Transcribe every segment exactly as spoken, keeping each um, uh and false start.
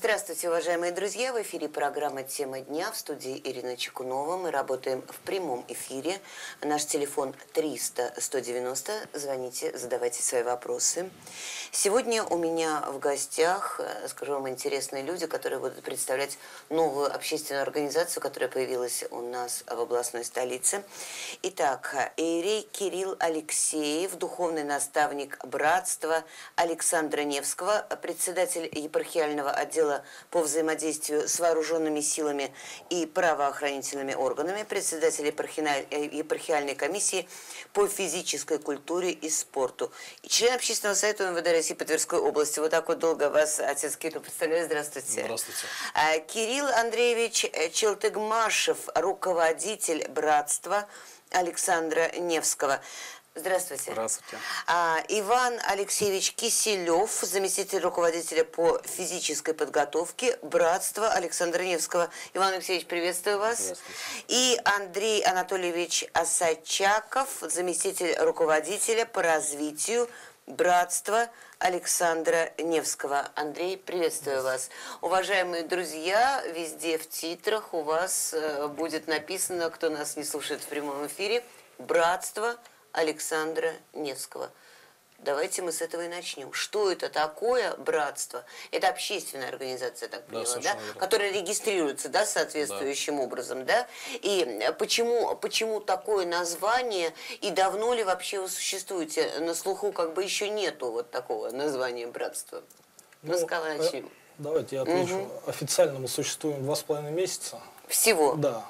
Здравствуйте, уважаемые друзья! В эфире программа «Тема дня». В студии Ирина Чекунова. Мы работаем в прямом эфире. Наш телефон триста сто девяносто. Звоните, задавайте свои вопросы. Сегодня у меня в гостях, скажу вам, интересные люди, которые будут представлять новую общественную организацию, которая появилась у нас в областной столице. Итак, иерей Кирилл Алексеев, духовный наставник братства Александра Невского, председатель епархиального отдела по взаимодействию с вооруженными силами и правоохранительными органами, председатель епархиальной комиссии по физической культуре и спорту, и член общественного совета МВД России по Тверской области. Вот так вот долго вас, отец Кирилл, представляю. Здравствуйте. Здравствуйте. Кирилл Андреевич Челтыгмашев, руководитель братства Александра Невского. Здравствуйте. Здравствуйте. А, Иван Алексеевич Киселев, заместитель руководителя по физической подготовке братства Александра Невского. Иван Алексеевич, приветствую вас. Здравствуйте. И Андрей Анатольевич Осадчаков, заместитель руководителя по развитию братства Александра Невского. Андрей, приветствую вас. Уважаемые друзья, везде в титрах у вас э, будет написано, кто нас не слушает в прямом эфире, братство Александра Невского. Давайте мы с этого и начнем. Что это такое братство? Это общественная организация, я так поняла, да, да? Которая регистрируется, да, соответствующим да. образом, да? И почему, почему такое название, и давно ли вообще вы существуете? На слуху как бы еще нету вот такого названия братства. Ну, Рассказывайте. Давайте я отвечу. Угу. Официально мы существуем два с половиной месяца. Всего? Да.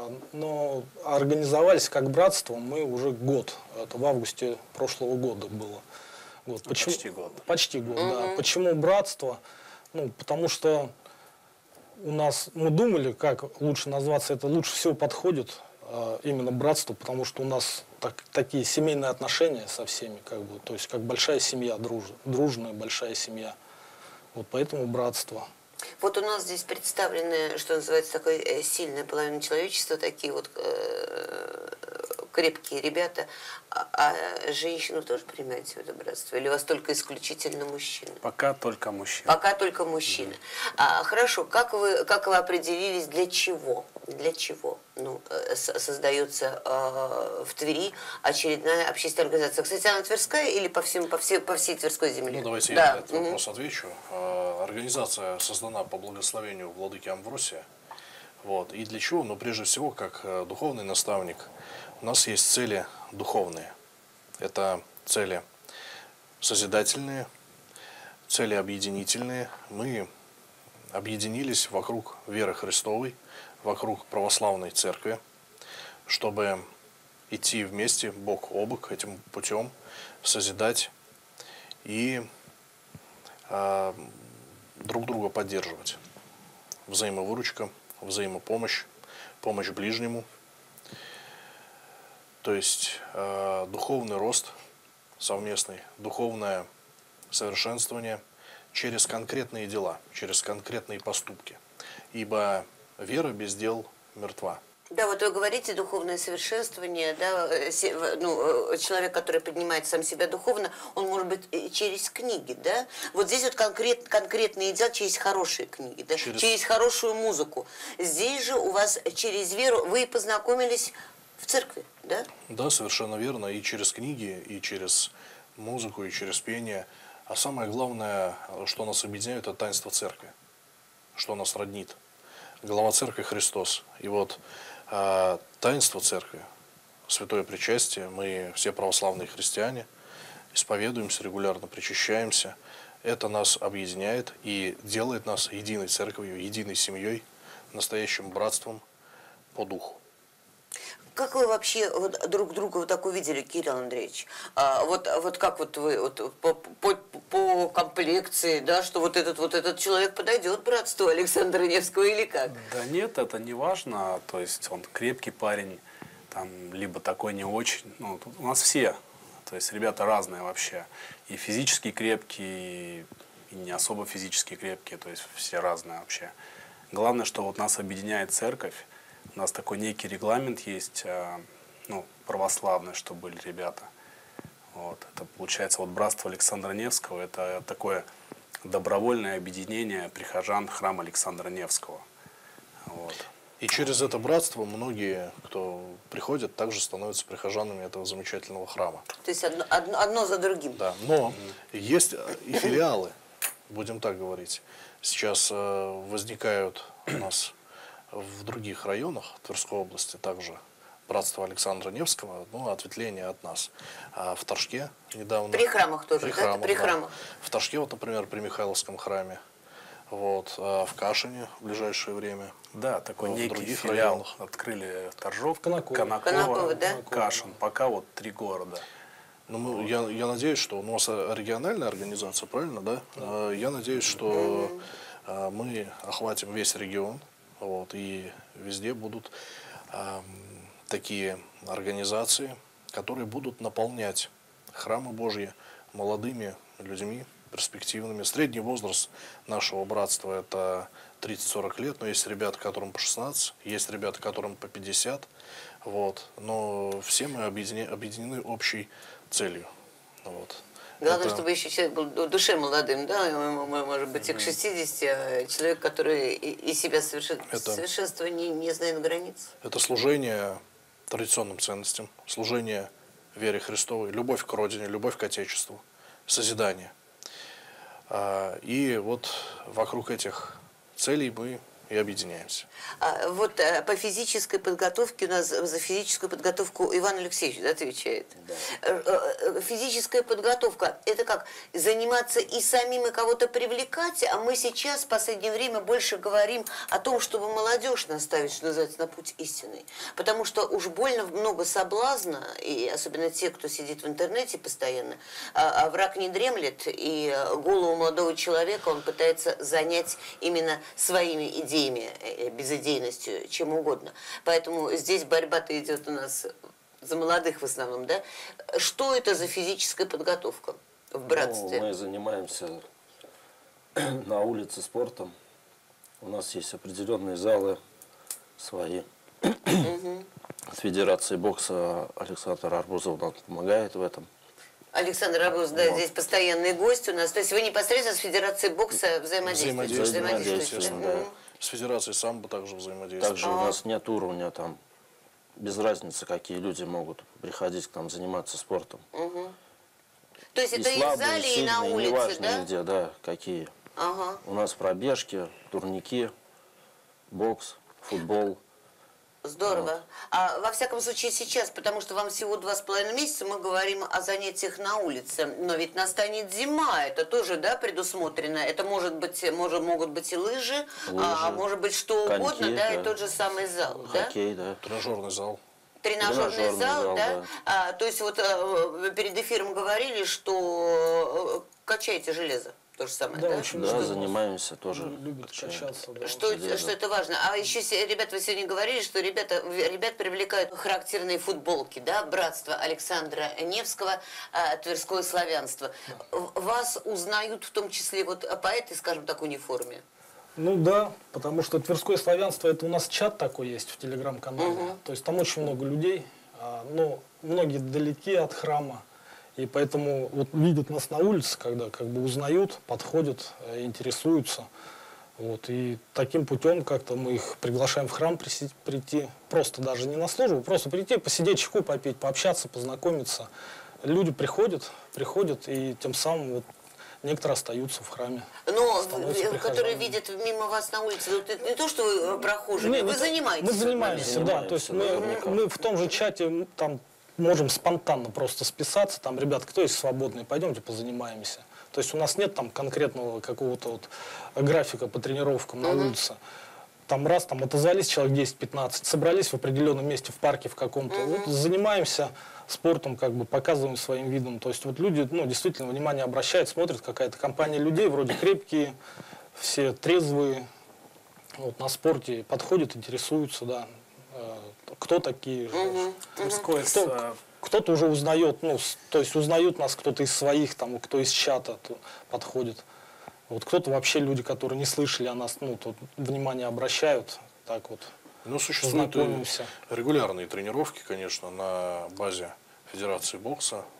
Но организовались как братство мы уже год. Это в августе прошлого года было. Вот. Ну, почему, почти год. Почти год, угу. да. Почему братство? Ну, потому что у нас, мы думали, как лучше назваться, это лучше всего подходит именно братство, потому что у нас так, такие семейные отношения со всеми, как бы, то есть как большая семья, друж, дружная большая семья. Вот поэтому братство. Вот у нас здесь представлены, что называется, такой сильная половина человечества, такие вот э, крепкие ребята. А, а женщину тоже принимаете в это братство? Или у вас только исключительно мужчины? Пока только мужчины. Пока только мужчины. Да. А, хорошо, как вы, как вы определились, для чего? Для чего ну, создается э, в Твери очередная общественная организация? Кстати, она тверская или по, всем, по, всей, по всей Тверской земле? Ну, давайте да. я на этот угу. вопрос отвечу. Организация создана по благословению владыки Амвросия. Вот. И для чего? Ну, прежде всего, как духовный наставник, у нас есть цели духовные. Это цели созидательные, цели объединительные. Мы объединились вокруг веры Христовой, вокруг православной церкви, чтобы идти вместе, бок о бок, этим путем, созидать и э, друг друга поддерживать. Взаимовыручка, взаимопомощь, помощь ближнему. То есть э, духовный рост совместный, духовное совершенствование через конкретные дела, через конкретные поступки. Ибо вера без дел мертва. Да, вот вы говорите духовное совершенствование, да, ну, человек, который поднимает сам себя духовно, он может быть через книги, да? Вот здесь вот конкрет, конкретные дела через хорошие книги, да? через... через хорошую музыку. Здесь же у вас через веру вы познакомились в церкви, да? Да, совершенно верно, и через книги, и через музыку, и через пение. А самое главное, что нас объединяет, это таинство церкви, что нас роднит. Глава церкви Христос. И вот э, таинство церкви, святое причастие, мы все православные христиане, исповедуемся регулярно, причащаемся. Это нас объединяет и делает нас единой церковью, единой семьей, настоящим братством по духу. Как вы вообще вот друг друга вот так увидели, Кирилл Андреевич? А, вот, вот как вот вы вот, по, по, по комплекции, да, что вот этот вот этот человек подойдет братству Александра Невского или как? Да нет, это не важно. То есть он крепкий парень, там, либо такой не очень. Ну, тут у нас все. То есть ребята разные вообще. И физически крепкие, и не особо физически крепкие. То есть все разные вообще. Главное, что вот нас объединяет церковь. У нас такой некий регламент есть, ну, православный, что были ребята. Вот. Это получается вот братство Александра Невского. Это такое добровольное объединение прихожан храма Александра Невского. Вот. И через это братство многие, кто приходят, также становятся прихожанами этого замечательного храма. То есть одно, одно, одно за другим. Да, но есть и филиалы, будем так говорить. Сейчас э, возникают у нас в других районах Тверской области также братство Александра Невского, ну, ответвление от нас. А в Торжке недавно... При храмах тоже, при да? храмах, При да. храмах. В Торжке, вот, например, при Михайловском храме. Вот, а в Кашине в ближайшее время. Да, такой в некий других филиал районах. открыли Торжок, Конаково. Конаково, Конаково, да? Кашин. Пока вот три города. Ну, мы- я, я надеюсь, что у нас э, региональная организация, правильно, да? Э, Я надеюсь, что э, мы охватим весь регион, вот, и везде будут эм, такие организации, которые будут наполнять храмы Божьи молодыми людьми, перспективными. Средний возраст нашего братства – это тридцать-сорок лет, но есть ребята, которым по шестнадцать, есть ребята, которым по пятьдесят. Вот. Но все мы объединены, объединены общей целью. Вот. Главное, Это- чтобы еще человек был в душе молодым, да, ему, ему, может быть, и к шестидесяти, а человек, который и, и себя совершен... Это- совершенства не, не знает границ. Это служение традиционным ценностям, служение вере Христовой, любовь к Родине, любовь к Отечеству, созидание. А, И вот вокруг этих целей мы и объединяемся. А вот а, по физической подготовке у нас за физическую подготовку Иван Алексеевич, да, отвечает. Э, э, Физическая подготовка – это как заниматься и самим, и кого-то привлекать, а мы сейчас в последнее время больше говорим о том, чтобы молодежь наставить, что называется, на путь истинный. Потому что уж больно много соблазна, и особенно те, кто сидит в интернете постоянно, а, а враг не дремлет, и голову молодого человека он пытается занять именно своими идеями, э, безыдейностью, чем угодно. Поэтому здесь борьба-то идет у нас за молодых в основном, да? Что это за физическая подготовка в братстве? Ну, мы занимаемся на улице спортом. У нас есть определенные залы свои. С Федерацией бокса Александр Арбузов нам помогает в этом. Александр Абуз, да, Вот. здесь постоянный гость у нас. То есть вы непосредственно с Федерацией бокса взаимодействуете? Взаимодействуем, Взаимодействуете, естественно, да? да. Мгм. С Федерацией самбо также взаимодействуем. Также у нас нет уровня там, без разницы, какие люди могут приходить к нам заниматься спортом. То есть И это и в слабые, зале, и и на сильные, улице, неважно да? где, да, какие. Ага. У нас пробежки, турники, бокс, футбол. Здорово. А во всяком случае сейчас, потому что вам всего два с половиной месяца, мы говорим о занятиях на улице. Но ведь настанет зима, это тоже, да, предусмотрено. Это может быть, может, могут быть и лыжи, а, Лыжи, может быть что коньки, угодно, да, и да. тот же самый зал, да? Хоккей, да. Тренажерный зал. Тренажерный, Тренажерный зал, зал, да? да. А, то есть вот э, перед эфиром говорили, что э, качаете железо. То же самое, Да, да? очень Да, много занимаемся тоже. любят качаем. качаться. Да. Что, железо. что это важно? А еще, се- ребята, вы сегодня говорили, что ребята, ребят привлекают характерные футболки, да, братство Александра Невского, а, Тверское славянство. В- Вас узнают в том числе вот по этой, скажем так, униформе. Ну да, потому что Тверское славянство, это у нас чат такой есть в телеграм-канале. То есть там очень много людей, а, но многие далеки от храма. И поэтому вот видят нас на улице, когда как бы узнают, подходят, э, интересуются. Вот, и таким путем как-то мы их приглашаем в храм приси- прийти, просто даже не на службу, просто прийти, посидеть, чайку попить, пообщаться, познакомиться. Люди приходят, приходят, и тем самым вот некоторые остаются в храме. Но, Становятся в- которые прихожанами. видят мимо вас на улице, вот это не то, что вы э, прохожие, Не, вы не то- занимаетесь. Мы в этот момент. занимаемся, да. То есть мы, Занимаемся, мы в том же чате м, там можем спонтанно просто списаться. Там, ребят, кто есть свободный, пойдемте позанимаемся. То есть у нас нет там конкретного какого-то вот графика по тренировкам на улице. Там раз, там отозвались человек десять-пятнадцать, собрались в определенном месте в парке в каком-то, вот занимаемся спортом, как бы показываем своим видом. То есть вот люди, ну, действительно внимание обращают, смотрят, какая-то компания людей, вроде крепкие, все трезвые, вот, на спорте подходят, интересуются, да. Э, Кто такие? Тверской с, Кто, э, кто-то уже узнает, ну, с- то есть узнают нас, кто-то из своих, там, кто из чата то подходит. Вот кто-то вообще люди, которые не слышали о нас, ну, тут внимание обращают, так вот. Ну, существуют и Знакомимся. регулярные тренировки, конечно, на базе Федерации бокса.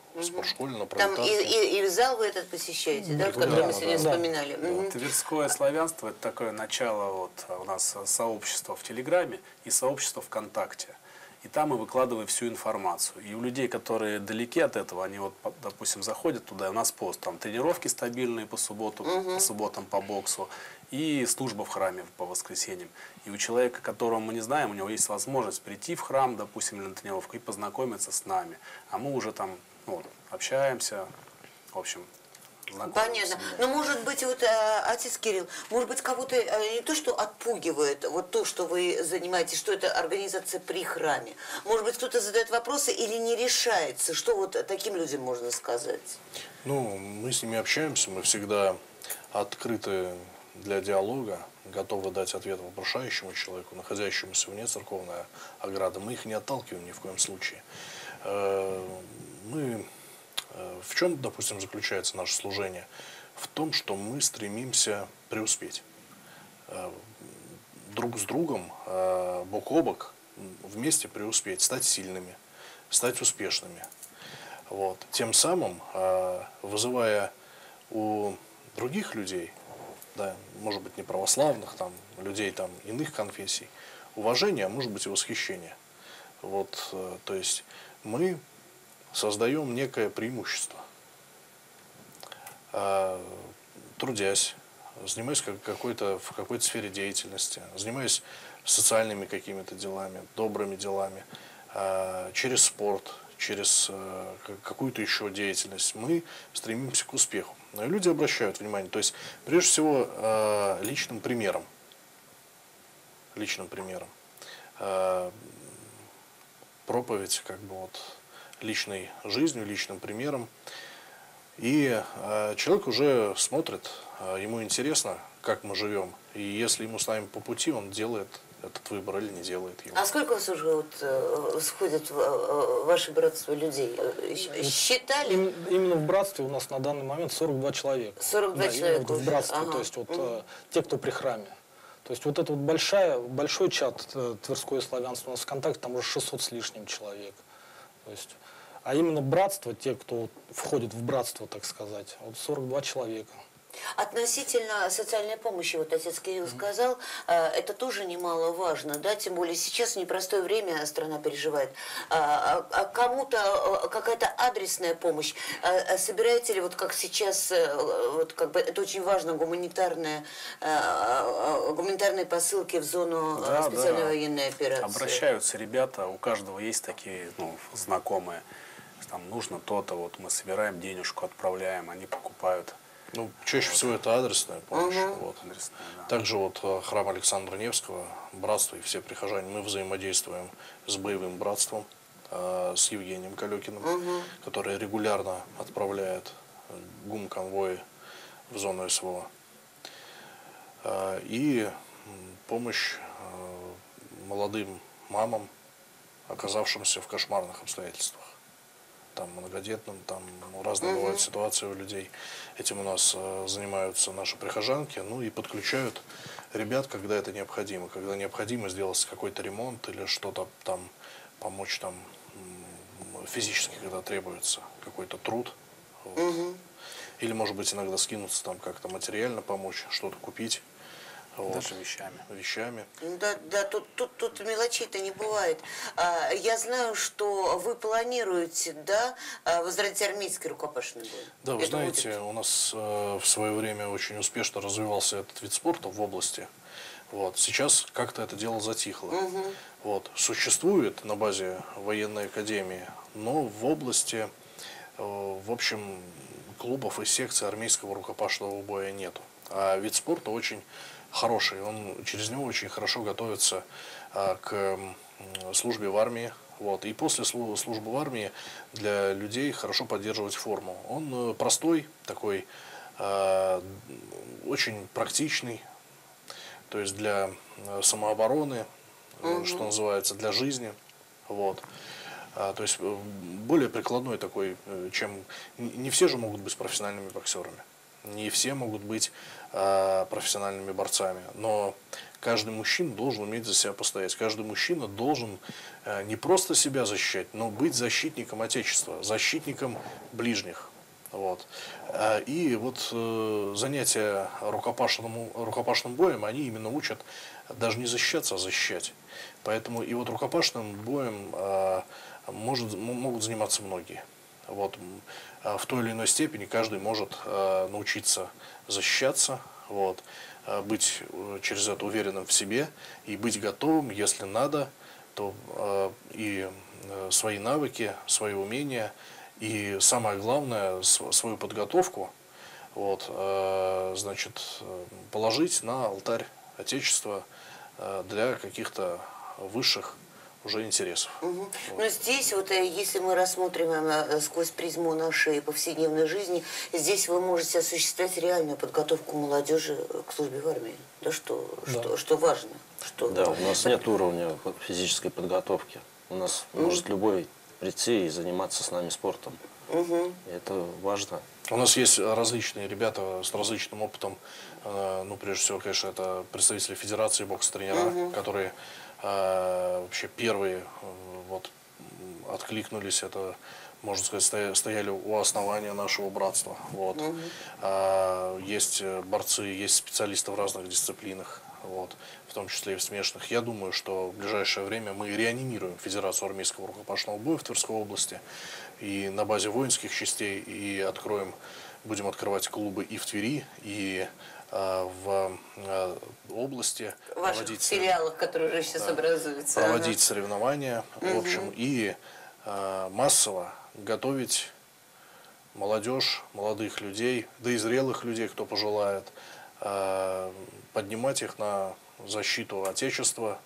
в спортшколе на Там и, пролетарке. и, и зал вы этот посещаете, да, вот, который Регулярно, мы сегодня да. вспоминали? Мгм. Тверское славянство – это такое начало, вот у нас сообщество в Телеграме и сообщество ВКонтакте. И там мы выкладываем всю информацию. И у людей, которые далеки от этого, они вот, допустим, заходят туда, и у нас пост, там тренировки стабильные по субботу, Мгм. по субботам по боксу, и служба в храме по воскресеньям. И у человека, которого мы не знаем, у него есть возможность прийти в храм, допустим, или на тренировку, и познакомиться с нами. А мы уже там ну, общаемся, в общем, знакомимся. Понятно. Но может быть, вот, э, отец Кирилл, может быть, кого-то э, не то, что отпугивает вот то, что вы занимаетесь, что это организация при храме. Может быть, кто-то задает вопросы или не решается. Что вот таким людям можно сказать? Ну, мы с ними общаемся, мы всегда открыты для диалога, готовы дать ответ вопрошающему человеку, находящемуся вне церковной ограды. Мы их не отталкиваем ни в коем случае. Э, Мы, э, в чем, допустим, заключается наше служение? В том, что мы стремимся преуспеть. Э, Друг с другом, э, бок о бок, вместе преуспеть, стать сильными, стать успешными. Вот. Тем самым, э, вызывая у других людей, да, может быть, не православных, там, людей там, иных конфессий, уважение, а может быть и восхищение. Вот, э, то есть мы создаем некое преимущество, э, трудясь, занимаясь как- какой-то, в какой-то сфере деятельности, занимаясь социальными какими-то делами, добрыми делами, э, через спорт, через э, к- какую-то еще деятельность, мы стремимся к успеху. Но и люди обращают внимание, то есть прежде всего э, личным примером, личным примером. Э, проповедь как бы вот личной жизнью, личным примером. И э, человек уже смотрит, э, ему интересно, как мы живем. И если ему с нами по пути, он делает этот выбор или не делает его. А сколько у вас уже вот, э, сходит в э, ваше братство людей? Э, щ- Считали? Им- именно в братстве у нас на данный момент сорок два человека. сорок два Да, именно человека вот в уже. братстве, Ага. то есть вот э, те, кто при храме. То есть вот это вот большая, большой чат э, Тверское славянство, у нас ВКонтакте там уже шестьсот с лишним человек. То есть, а именно братство, те, кто вот входит в братство, так сказать, вот сорок два человека. Относительно социальной помощи, вот отец Кирилл сказал, э, это тоже немаловажно, да, тем более сейчас в непростое время страна переживает. А, а- а кому-то э, какая-то адресная помощь, А- а собираете ли, вот как сейчас, э, вот как бы это очень важно, гуманитарные, э, э, гуманитарные посылки в зону э, Да, специальной да. военной операции? Обращаются ребята, у каждого есть такие ну, знакомые, там нужно то-то, вот мы собираем денежку, отправляем, они покупают. Ну, чаще всего это адресная помощь. Вот. Адресные, да. Также вот э, храм Александра Невского, братство и все прихожане, мы взаимодействуем с боевым братством, э, с Евгением Калекиным, который регулярно отправляет гум-конвои в зону СВО. Э, и м, помощь э, молодым мамам, оказавшимся в кошмарных обстоятельствах. Там многодетным, там ну, разные Мгм. бывают ситуации у людей. Этим у нас э, занимаются наши прихожанки, ну и подключают ребят, когда это необходимо. Когда необходимо сделать какой-то ремонт или что-то там, помочь там м, физически, когда требуется какой-то труд. Вот. Мгм. Или, может быть, иногда скинуться там как-то материально помочь, что-то купить. Вот. Даже вещами. Вещами. Ну Да, да, тут, тут, тут мелочей-то не бывает. А, я знаю, что вы планируете, да, а, возродить армейский рукопашный бой. Да, вы Это знаете, будет- у нас э, в свое время очень успешно развивался этот вид спорта в области. Вот. Сейчас как-то это дело затихло. Вот. Существует на базе военной академии, но в области, э, в общем, клубов и секций армейского рукопашного боя нету. А вид спорта очень хороший, он через него очень хорошо готовится а, к м, службе в армии. Вот. И после слу- службы в армии для людей хорошо поддерживать форму. Он э, простой, такой, а, очень практичный, то есть для э, самообороны, э, что называется, для жизни. Вот. А, то есть э, более прикладной такой, э, чем... н- Не все же могут быть профессиональными боксерами. не все могут быть э, профессиональными борцами, но каждый мужчина должен уметь за себя постоять. Каждый мужчина должен э, не просто себя защищать, но быть защитником Отечества, защитником ближних. Вот. Э, И вот э, занятия рукопашным, рукопашным боем, они именно учат даже не защищаться, а защищать. Поэтому и вот рукопашным боем э, может, могут заниматься многие. Вот. В той или иной степени каждый может э, научиться защищаться, вот, э, быть через это уверенным в себе и быть готовым, если надо, то э, и э, свои навыки, свои умения и самое главное свою подготовку, вот, э, значит, положить на алтарь Отечества э, для каких-то высших уже интересов. Угу. Вот. Но здесь, вот, если мы рассмотрим э, сквозь призму нашей повседневной жизни, здесь вы можете осуществлять реальную подготовку молодежи к службе в армии. Да, что, Да. что, что важно. Что... Да, у нас нет уровня физической подготовки. У нас mm. может любой прийти и заниматься с нами спортом. Угу. И это важно. У нас есть различные ребята с различным опытом. Ну, прежде всего, конечно, это представители Федерации бокс-тренера, угу. которые э, вообще первые вот, откликнулись. Это, можно сказать, стояли у основания нашего братства. Вот. Угу. А, есть борцы, есть специалисты в разных дисциплинах, вот, в том числе и в смешанных. Я думаю, что в ближайшее время мы реанимируем Федерацию армейского рукопашного боя в Тверской области и на базе воинских частей, и откроем, будем открывать клубы и в Твери, и а, в а, области. В ваших проводить, филиалах, которые уже сейчас да, образуются. Проводить ага. соревнования, угу. в общем, и а, массово готовить молодежь, молодых людей, да и зрелых людей, кто пожелает, а, поднимать их на защиту Отечества,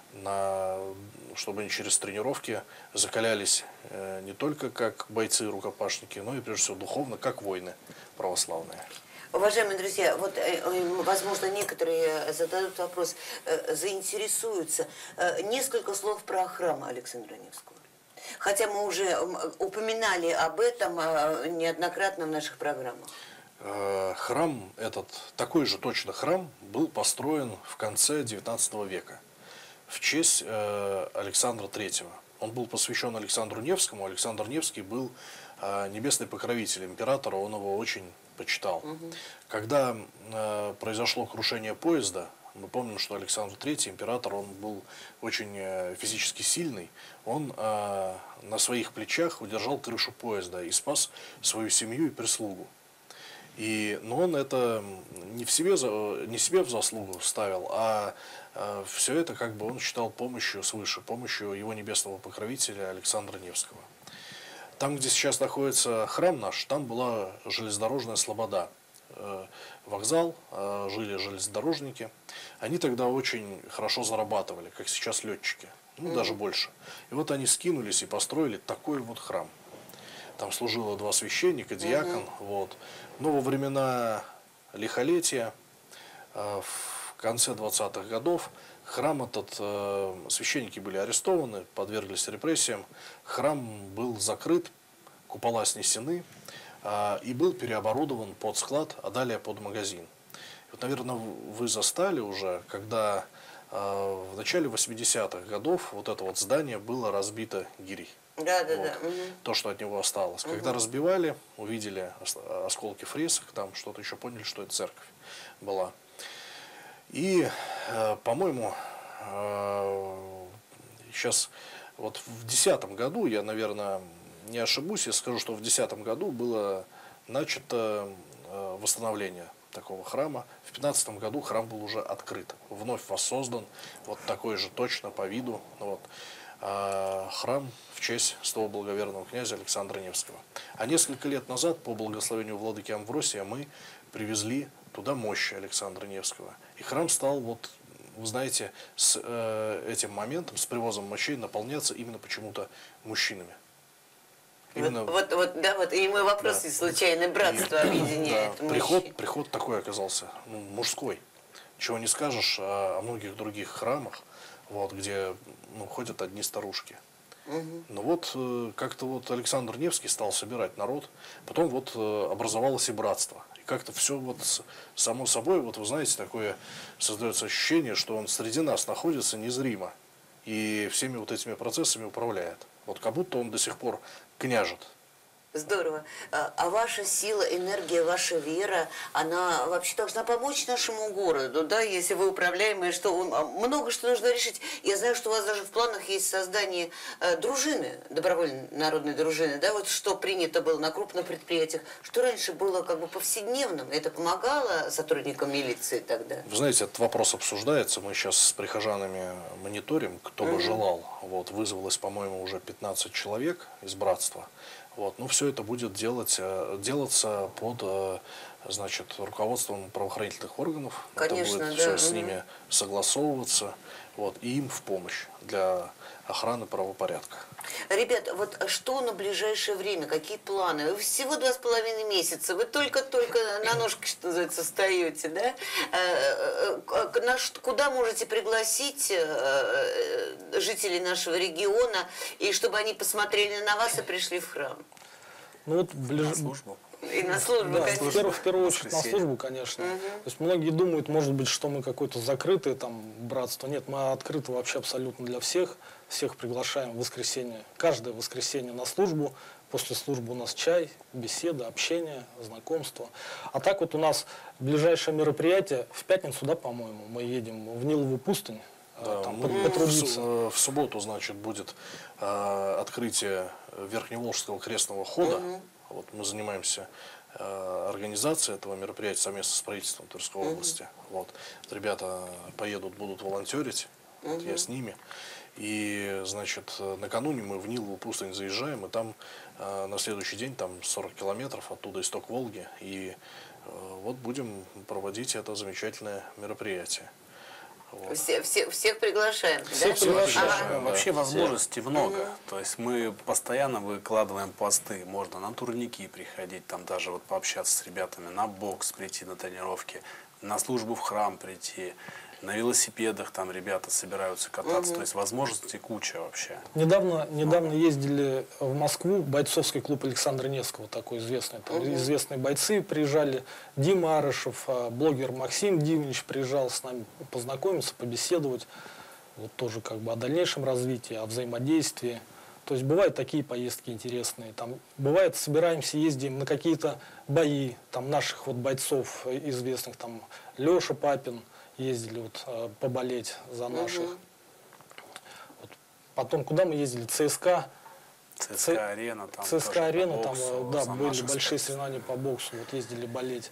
на, чтобы они через тренировки закалялись э, не только как бойцы-рукопашники, но и прежде всего духовно, как воины православные. Уважаемые друзья, вот, возможно, некоторые зададут вопрос, заинтересуются. Несколько слов про храм Александра Невского. Хотя мы уже упоминали об этом неоднократно в наших программах. Храм этот, такой же точно храм, был построен в конце девятнадцатого века в честь Александра Третьего. Он был посвящен Александру Невскому. Александр Невский был небесный покровитель императора, он его очень почитал. Угу. Когда э, произошло крушение поезда, мы помним, что Александр Третий, император, он был очень э, физически сильный, он э, на своих плечах удержал крышу поезда и спас свою семью и прислугу. И, но он это не, в себе, не себе в заслугу ставил, а э, все это как бы он считал помощью свыше, помощью его небесного покровителя Александра Невского. Там, где сейчас находится храм наш, там была железнодорожная слобода. Вокзал, жили железнодорожники. Они тогда очень хорошо зарабатывали, как сейчас летчики, ну, mm-hmm. даже больше. И вот они скинулись и построили такой вот храм. Там служило два священника, диакон. Mm-hmm. Вот. Но во времена лихолетия, в конце двадцатых годов, храм этот, э, священники были арестованы, подверглись репрессиям, храм был закрыт, купола снесены э, и был переоборудован под склад, а далее под магазин. И вот, наверное, вы застали уже, когда э, в начале восьмидесятых годов вот это вот здание было разбито гирей. Да, да, вот. да. Угу. То, что от него осталось. Угу. Когда разбивали, увидели осколки фресок, там что-то еще, поняли, что это церковь была. И, э, по-моему, э, сейчас вот в десятом году, я, наверное, не ошибусь, я скажу, что в десятом году было начато э, восстановление такого храма. В пятнадцатом году храм был уже открыт, вновь воссоздан, вот такой же точно по виду, вот, э, храм в честь святого благоверного князя Александра Невского. А несколько лет назад, по благословению владыки Амвросия, мы привезли туда мощи Александра Невского. И храм стал, вот, вы знаете, с э, этим моментом, с привозом мощей наполняться именно почему-то мужчинами. Именно... Вот, вот, вот, да, вот, и мой вопрос, да. Случайно братство и, объединяет. Да, приход, приход такой оказался, ну, мужской. Чего не скажешь о, о многих других храмах, вот, где, ну, ходят одни старушки. Угу. Ну вот, э, как-то вот Александр Невский стал собирать народ, потом вот э, образовалось и братство. как-то все вот с- само собой, вот вы знаете, такое создается ощущение, что он среди нас находится незримо и всеми вот этими процессами управляет. Вот как будто он до сих пор княжит. Здорово. А а ваша сила, энергия, ваша вера, она вообще должна помочь нашему городу, да, если вы управляемые, что он- а, много что нужно решить. Я знаю, что у вас даже в планах есть создание э, дружины, добровольной народной дружины, да, вот что принято было на крупных предприятиях, что раньше было как бы повседневным. Это помогало сотрудникам милиции тогда? Вы знаете, этот вопрос обсуждается. Мы сейчас с прихожанами мониторим, кто бы желал. Вот, вызвалось, по-моему, уже пятнадцать человек из братства. Вот, ну, все это будет делать, э, делаться под э, значит, руководством правоохранительных органов. Конечно, это будет да, все с мгм. ними согласовываться. Вот, и им в помощь для охраны правопорядка. Ребят, вот что на ближайшее время, какие планы? Вы всего два с половиной месяца, вы только-только на ножке, что называется, встаете, да? Э, э, э, на ш- Куда можете пригласить э, э, жителей нашего региона, и чтобы они посмотрели на вас и пришли в храм? Ну вот ближ... На службу. И на службу, Да, в, конечно. первую, в первую очередь на Воскресенье. службу, конечно. То есть многие думают, может быть, что мы какое-то закрытое там братство. Нет, мы открыты вообще абсолютно для всех. Всех приглашаем в воскресенье. Каждое воскресенье на службу. После службы у нас чай, беседа, общение, знакомство. А так вот у нас ближайшее мероприятие в пятницу, да, по-моему, мы едем в Ниловую пустынь. Да, там, мы под- в, потрудиться. су- э, в субботу, значит, будет э, открытие Верхневолжского крестного хода. Вот, мы занимаемся э, организацией этого мероприятия совместно с правительством Тверской области. Вот. Ребята поедут, будут волонтерить, вот я с ними. И, значит, э, накануне мы в Ниловую пустынь заезжаем, и там э, на следующий день, там сорок километров, оттуда исток Волги, и э, вот будем проводить это замечательное мероприятие. Вот. Все, все- всех приглашаем, Всех да? приглашаем. Ага. Да. Вообще возможностей много. То есть мы постоянно выкладываем посты. Можно на турники приходить, там даже вот пообщаться с ребятами, на бокс прийти на тренировки, на службу в храм прийти, на велосипедах там ребята собираются кататься. То есть возможностей куча вообще. Недавно, недавно ездили в Москву, бойцовский клуб Александра Невского, такой известный. Там известные бойцы приезжали. Дима Арышев, а, блогер Максим Дивнич приезжал с нами познакомиться, побеседовать. Вот тоже как бы о дальнейшем развитии, о взаимодействии. То есть бывают такие поездки интересные. Там, бывает, собираемся, ездим на какие-то бои там, наших вот бойцов известных. Там Леша Папин ездили вот, э, поболеть за наших. Вот. Потом куда мы ездили? ЦСКА. ЦСКА арена там. ЦСКА тоже по арена, там, боксу, э, да, за были наших большие спортсменов. соревнования по боксу, вот ездили болеть.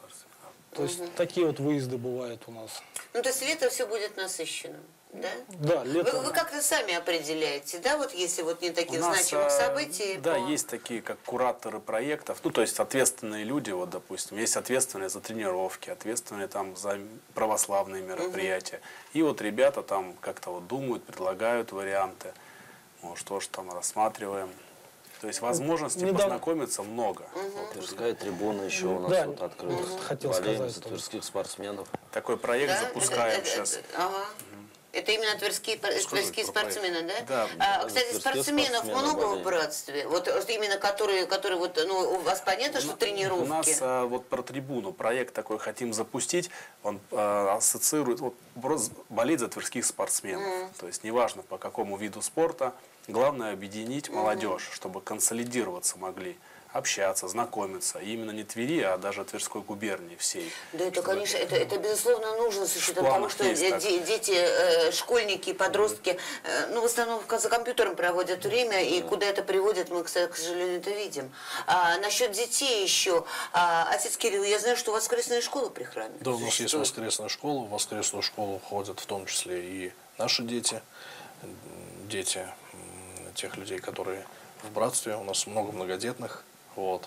То есть такие вот выезды бывают у нас. Ну, то есть лето все будет насыщенным, да? Да, Вы, лето. вы как-то сами определяете, да, вот если вот не У таких нас, значимых а, событий? Да, по- есть такие, как кураторы проектов, ну, то есть ответственные люди, вот, допустим, есть ответственные за тренировки, ответственные там за православные мероприятия. И вот ребята там как-то вот думают, предлагают варианты, может, тоже там рассматриваем. То есть возможностей Недавно- познакомиться много. Вот. Тверская трибуна еще у нас Да, вот открыта. хотел Болеем сказать за тоже. тверских спортсменов. Такой проект Да? запускаем Это- это- сейчас. это- ага. Это именно тверские, пар- Что тверские это про проект? спортсмены, да? Да, А, да, кстати, тверские спортсменов спортсмены много в болеют. братстве? Вот вот именно которые, которые вот, ну, у вас понятно, что тренировки? У нас а, вот про трибуну проект такой хотим запустить. Он а, ассоциирует, вот, просто болеть за тверских спортсменов. То есть неважно по какому виду спорта, главное объединить молодежь, чтобы консолидироваться могли, общаться, знакомиться. И именно не Твери, а даже Тверской губернии всей. Да, это, Чтобы- конечно, это, это безусловно нужно с учетом того, планах что есть де- так. де- дети, э, школьники, подростки, э, ну, в основном за компьютером проводят время, и куда это приводит, мы, кстати, к сожалению, это видим. А насчет детей еще, а, отец Кирилл, я знаю, что у вас воскресная школа при храме. Да, у нас есть существует. воскресная школа. В воскресную школу ходят в том числе и наши дети, м, дети м, тех людей, которые в братстве. У нас много многодетных. Вот.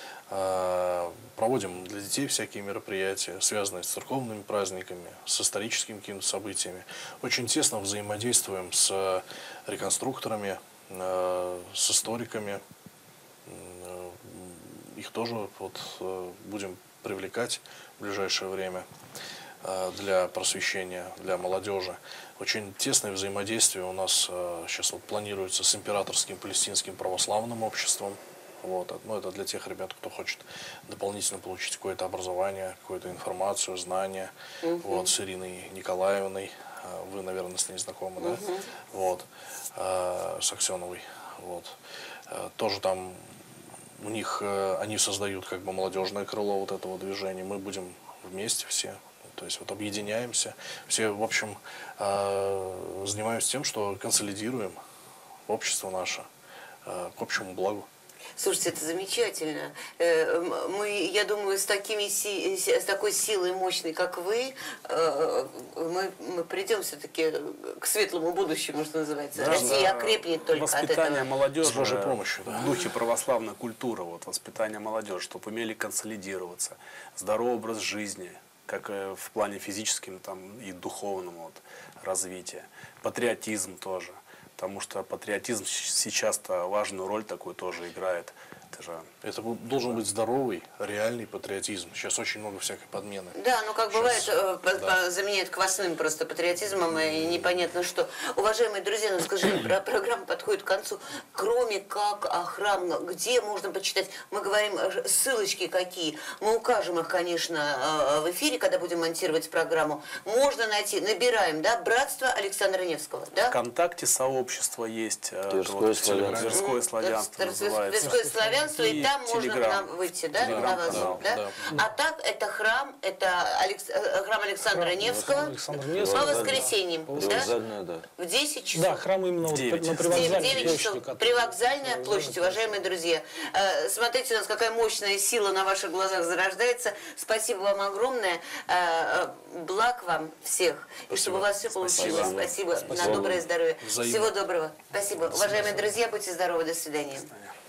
А, Проводим для детей всякие мероприятия, связанные с церковными праздниками, с историческими какими-то событиями. Очень тесно взаимодействуем с реконструкторами, э, с историками. М, Их тоже вот, э, будем привлекать в ближайшее время э, для просвещения, для молодежи. Очень тесное взаимодействие у нас э, сейчас вот планируется с Императорским палестинским православным обществом. Вот. Ну, это для тех ребят, кто хочет дополнительно получить какое-то образование, какую-то информацию, знания. Uh-huh. Вот, с Ириной Николаевной. Вы, наверное, с ней знакомы, uh-huh. да? Вот. С Аксеновой. Вот. Тоже там у них, они создают как бы молодежное крыло вот этого движения. Мы будем вместе все. То есть вот объединяемся. Все, в общем, занимаемся тем, что консолидируем общество наше к общему благу. Слушайте, это замечательно. Мы, я думаю, с, такими, с такой силой мощной, как вы, мы, мы придем все-таки к светлому будущему, что называется. Да, Россия да. окрепнет только воспитание от этого. Молодежи, с Божьей помощью, да. В духе православной культуры, вот, воспитание молодежи, чтобы умели консолидироваться, здоровый образ жизни, как в плане физическом там, и духовном вот, развития. Патриотизм тоже. Потому что патриотизм сейчас-то важную роль такую тоже играет. Это, же... это должен быть здоровый, реальный патриотизм. Сейчас очень много всякой подмены. Да, ну как Сейчас, бывает, э, да. заменяют квасным просто патриотизмом и непонятно что. Уважаемые друзья, ну скажите, программа подходит к концу. Кроме как а, храм, где можно почитать? Мы говорим, ссылочки какие. Мы укажем их, конечно, в эфире, когда будем монтировать программу. Можно найти, набираем, да, Братство Александра Невского, да? ВКонтакте сообщество есть. Тверское вот, славянство. Тверское славянство называется. Тверское славянство, и, и там можно выйти, да, на вас, да, да? да. А так, это храм, это Алекс... храм Александра Храм Невского. Александра По Невского. воскресеньям, да? Да. В десять часов. Да, храм именно вот девять. на В привокзальной девять площади. часов. который- Привокзальная площадь, уважаемые друзья. Э, Смотрите, у нас какая мощная сила на ваших глазах зарождается. Спасибо вам огромное. Э, э, Благ вам всех. И чтобы у вас все получилось. Спасибо. Спасибо. Спасибо. На доброе здоровье. Взаимно. Всего доброго. Спасибо. Уважаемые друзья, будьте здоровы. До свидания.